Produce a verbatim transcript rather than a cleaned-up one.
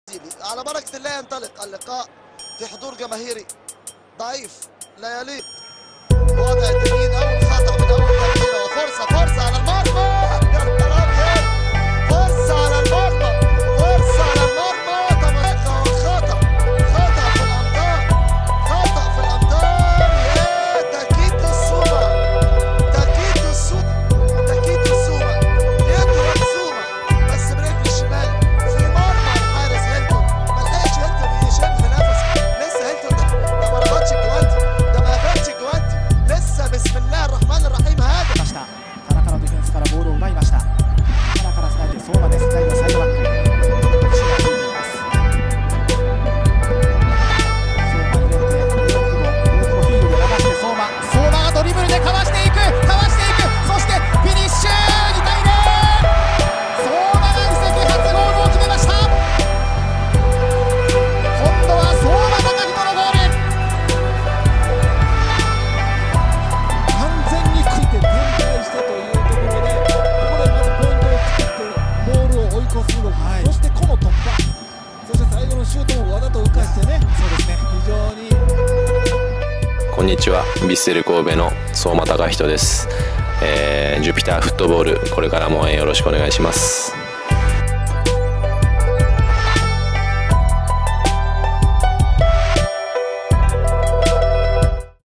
على بركة الله ينطلق اللقاء في حضور جماهيري ضعيف لا يليق. وضع التمرير أول خطأ من أول تمريرة وفرصة فرصة على المرمى. يا نهار أبيض، فرصة على المرمى، فرصة على المرمى. طبعا خطأ خطأ في الأمتار، خطأ في الأمتار. يا تاكيد السومة، تاكيد السومة، تاكيد السومة يضرب سومة بس برجل الشمال في مرمى الحارس هيلتون. ما لحقش هيلتون يشم في نفسه لسه. هيلتون ده ده ما ربطش الجوانتي، ده ما قفلش الجوانتي لسه. بسم الله الرحمن الرحيم. هذا 田中のディフェンスからボールを奪いました。田中から伝えて相馬です。サイドサイドバック。足がついています。相馬に出て大久保、大久保ヒールで流して相馬。相馬がドリブルでかわしていく、かわしていく。そしてフィニッシュ。にたいゼロ。相馬が移籍初ゴールを決めました。今度は相馬貴弘のゴール。完全について展開してというところで、ここでまずポイントを作ってボールを追い越す動き、はい、そしてこの突破、そして最後のシュートもわざと浮かしてね。そうですね、非常に。 こんにちは、ヴィッセル神戸の相馬貴弘です。えー、ジュピターフットボール、これからも応援よろしくお願いします。